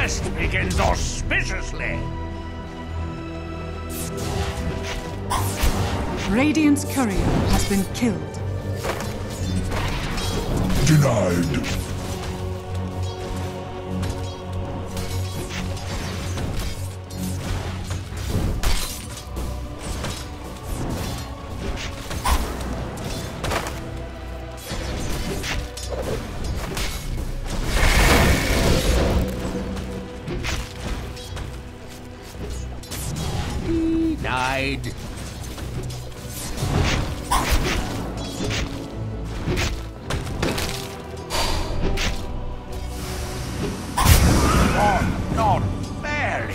quest begins auspiciously. Radiant's courier has been killed. Denied. Denied. Oh, not fairly.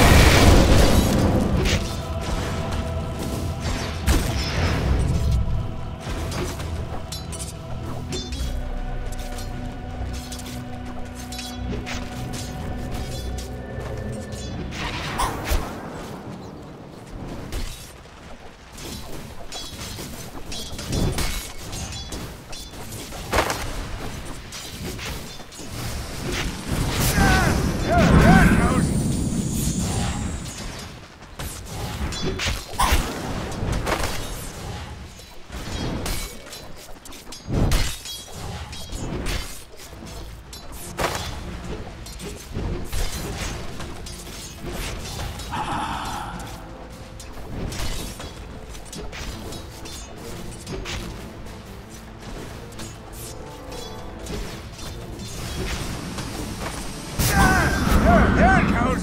There it goes.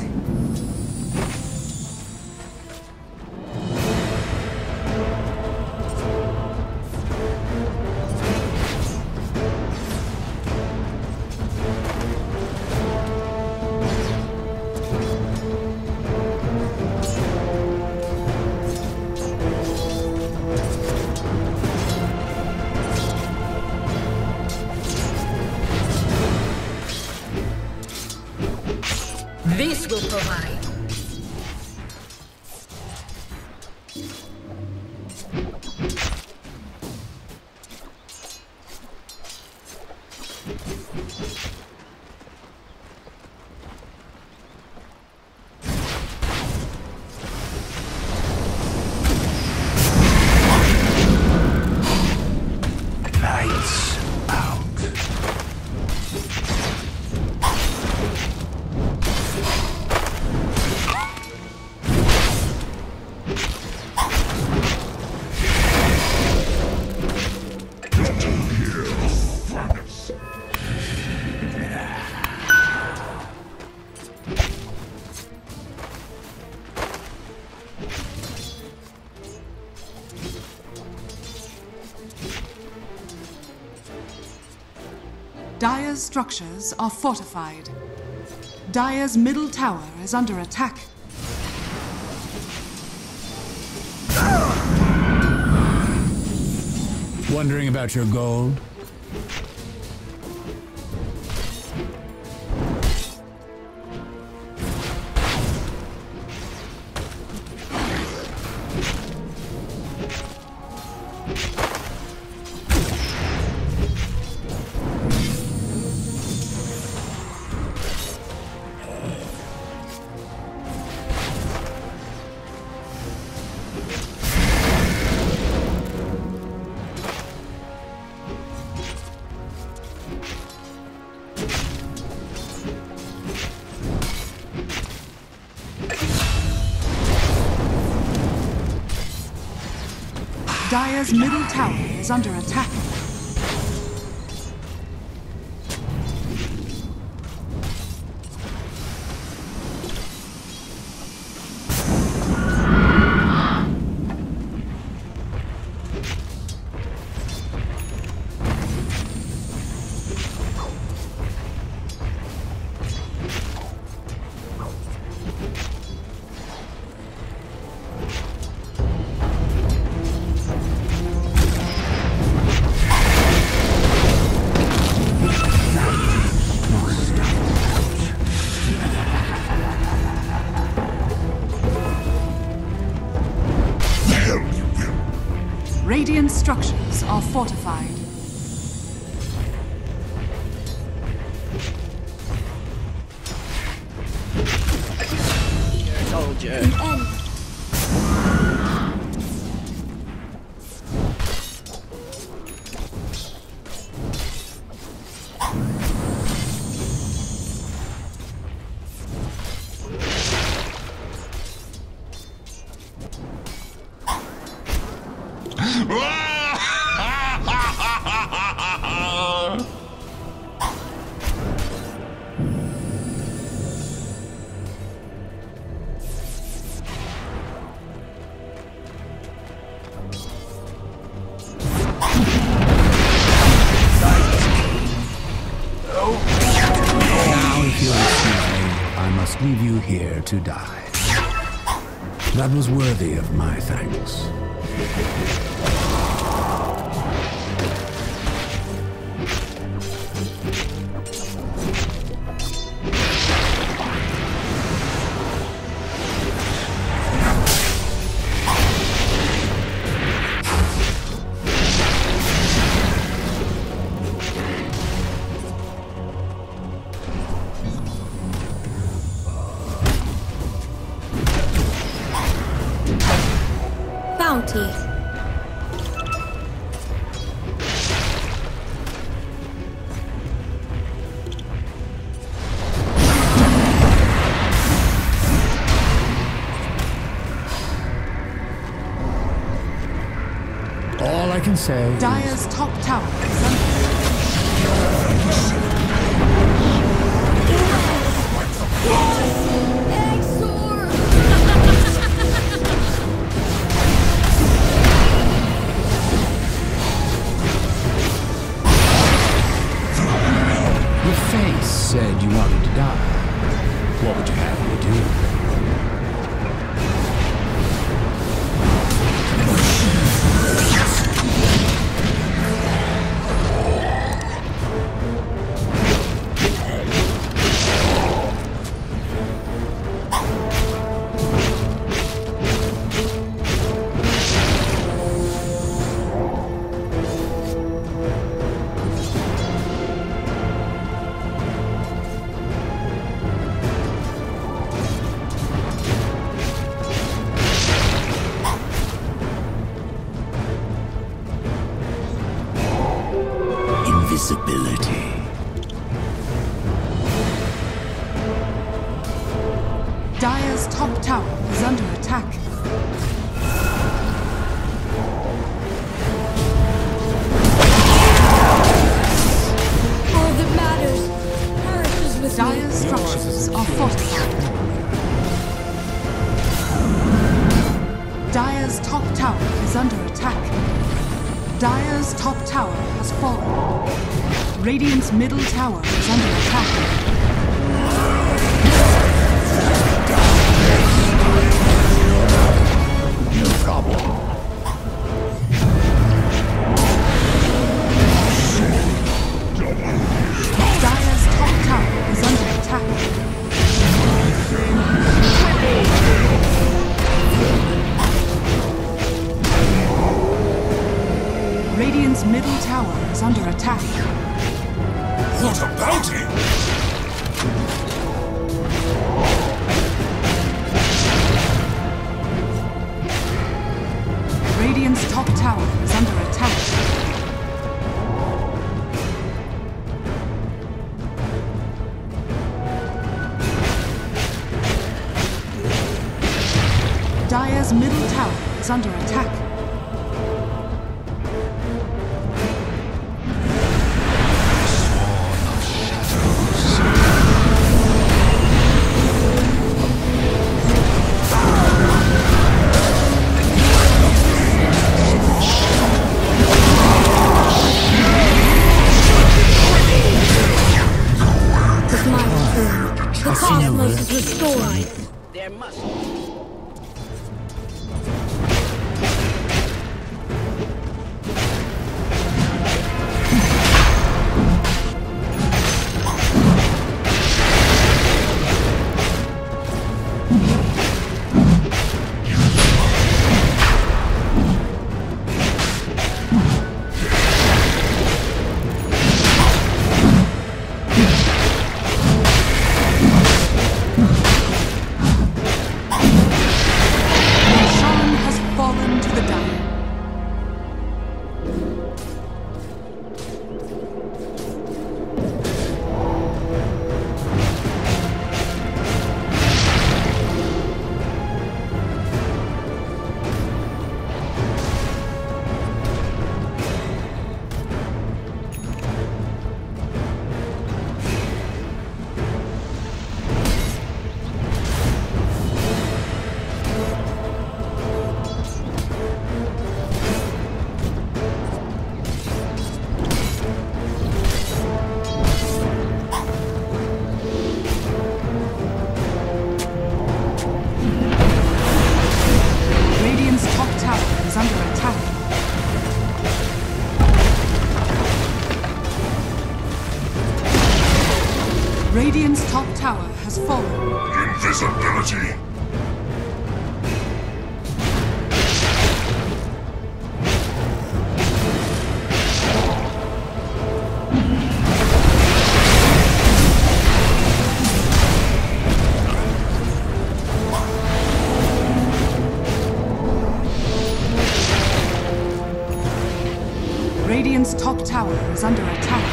This will provide. Lights out. Dire's structures are fortified. Dire's middle tower is under attack. Wondering about your gold? Dire's middle tower is under attack. Radiant structures are fortified. soldier. Leave you here to die. That was worthy of my thanks. Bounty. All I can say Dire's top tower is under said you wanted to die. What would you have me do? Invisibility. Dire's top tower is under attack. All that matters perishes with Dire's structures are fortified. Dire's top tower is under attack. Dire's top tower has fallen. Radiant's middle tower is under attack. No problem. Dire's top tower is under attack. Radiant's middle tower is under attack. What a bounty! Radiant's top tower is under attack. Dire's middle tower is under attack. The cosmos is restored. There must Radiant's top tower has fallen. Invisibility. Radiant's top tower is under attack.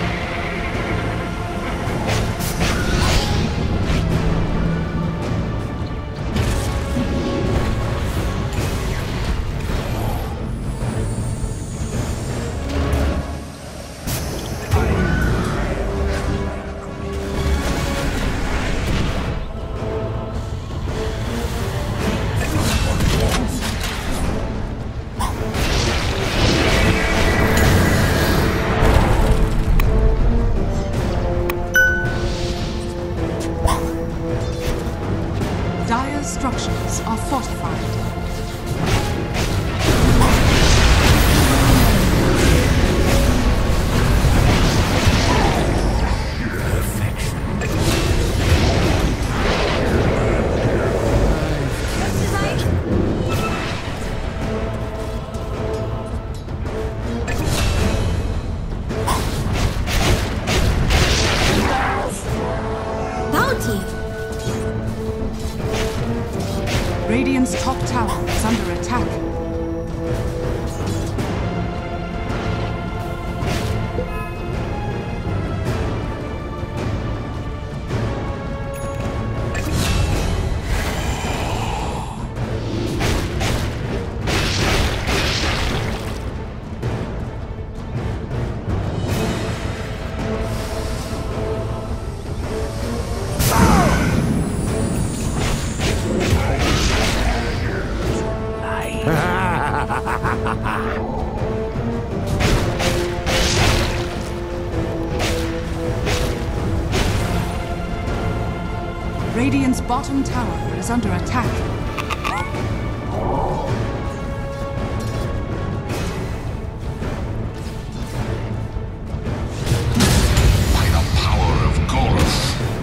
Dire's structures are fortified. Bounty! Radiant's top tower is under attack. Radiant's bottom tower is under attack. By the power of Gorus.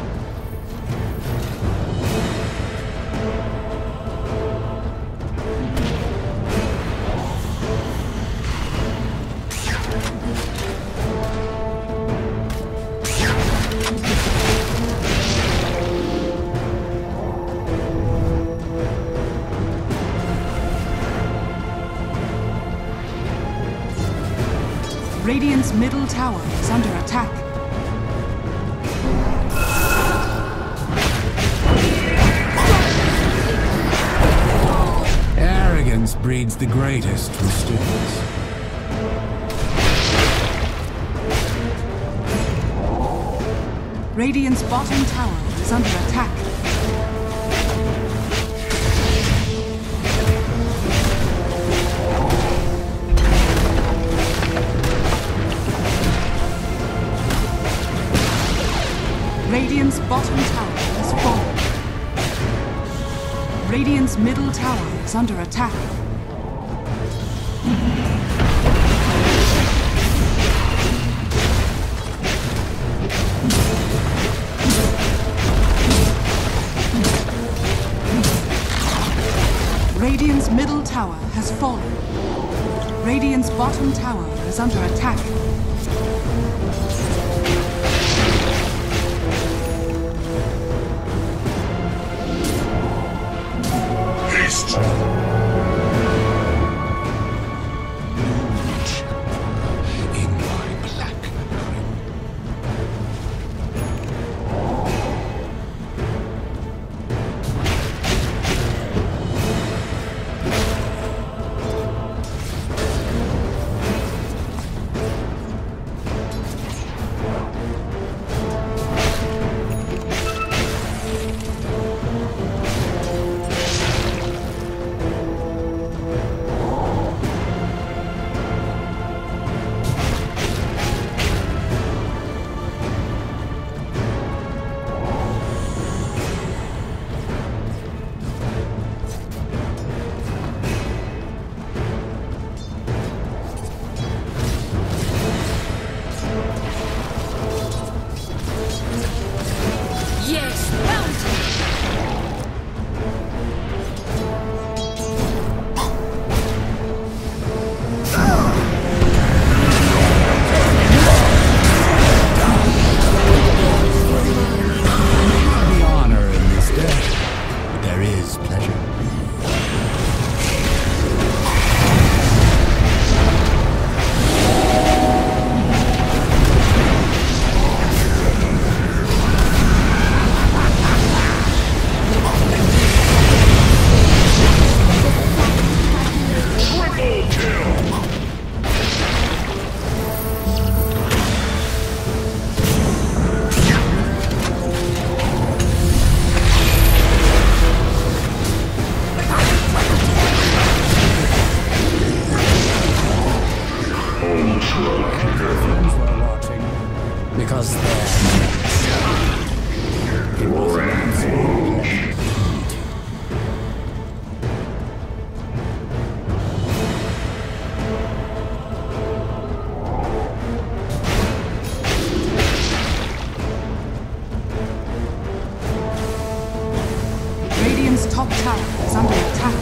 Radiant's middle tower is under attack. Arrogance breeds the greatest mistakes. Radiant's bottom tower is under attack. Radiant's bottom tower has fallen. Radiant's middle tower is under attack. Radiant's middle tower has fallen. Radiant's bottom tower is under attack. Haste. In my black crimson. Friends were watching. Because they're it was an absolute Radiant's top tower is under attack.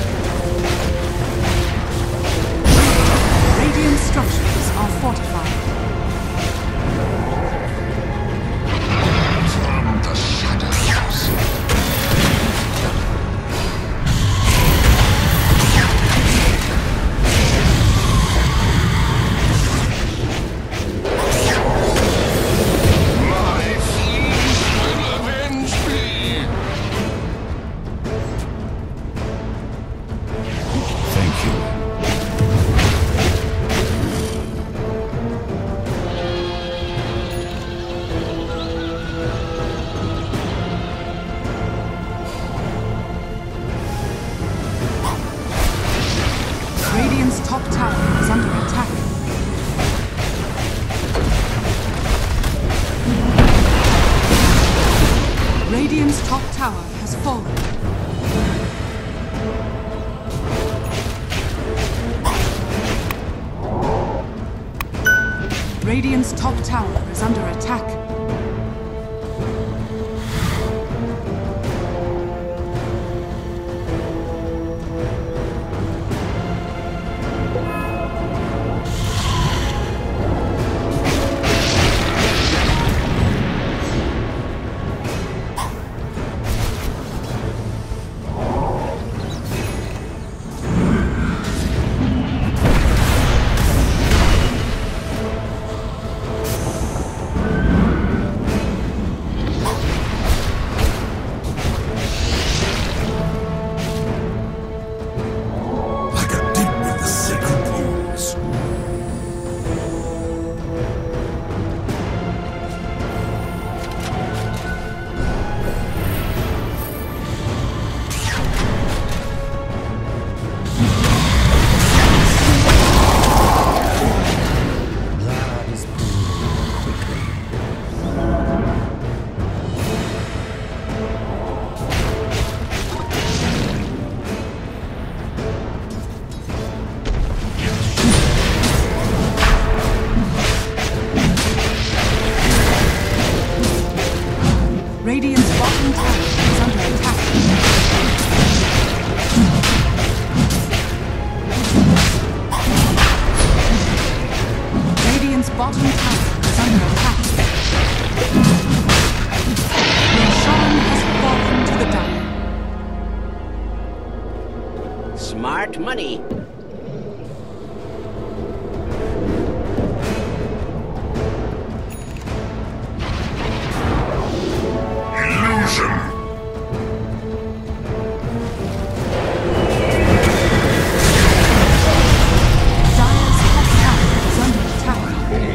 Radiant structures are fortified. From the shadows. My fleas will avenge me. thank you. Radiant's top tower is under attack. Radiant's top tower has fallen. Radiant's top tower is under attack. Like a deep with the sacred rules. Blood is poured quickly. Radiant's bottom tower is under attack. Radiant's bottom tower is under attack. Roshan has fallen to the dire. Smart money. Illusion. Dire's top tower is under attack.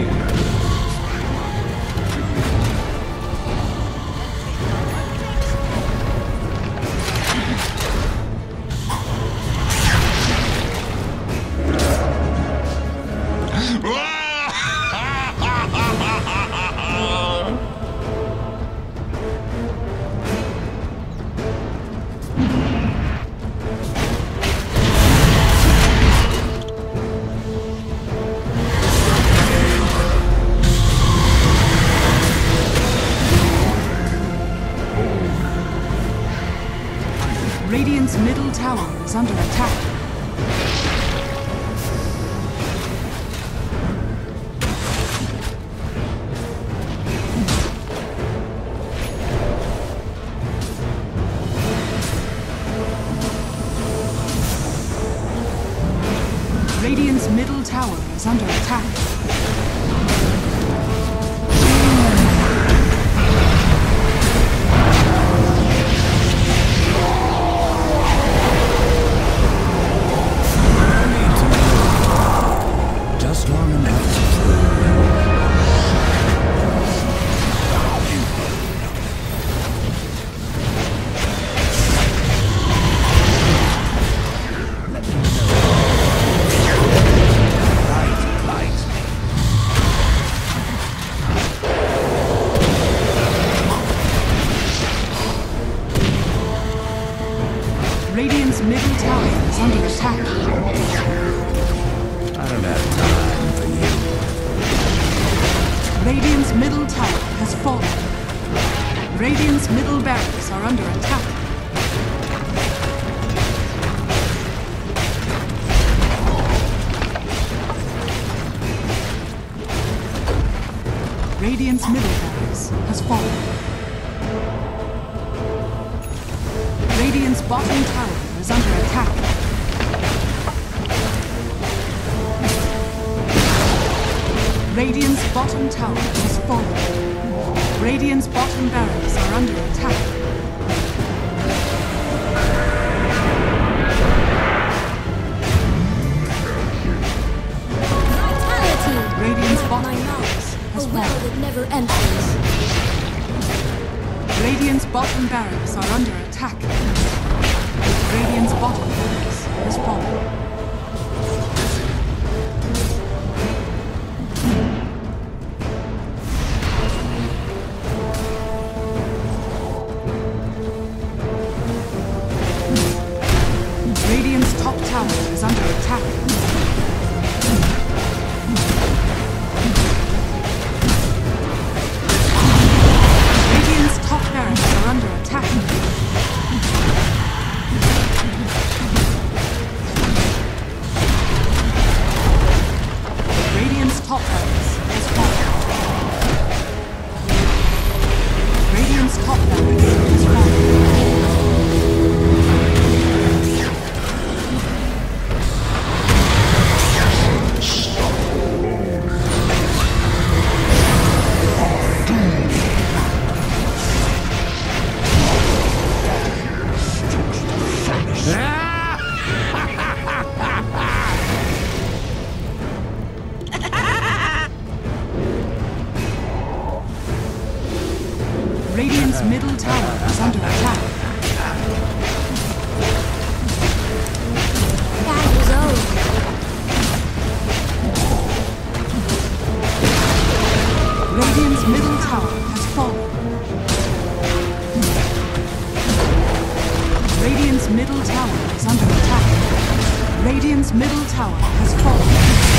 Radiant's middle tower is under attack. Radiant's middle tower is under attack. Just long enough to prove. Right. attack. I don't have time for you. Radiant's middle tower has fallen. Radiant's middle barracks are under attack. Radiant's middle barracks has fallen. Radiant's bottom tower is under attack. Radiant's bottom tower has fallen. Radiant's bottom barracks are under attack. Vitality! Radiant's My bottom knowledge. barracks A has well fallen. that never empties. Radiant's bottom barracks are under attack. Radiant's bottom barracks has fallen. Radiant's top tower is under attack. Radiant's top barracks are under attack. Radiant's top barracks has fallen. Radiant's top barracks has fallen. Radiant's middle tower is under attack. Battle's over. Radiant's middle tower has fallen. Radiant's middle tower is under attack. Radiant's middle tower has fallen.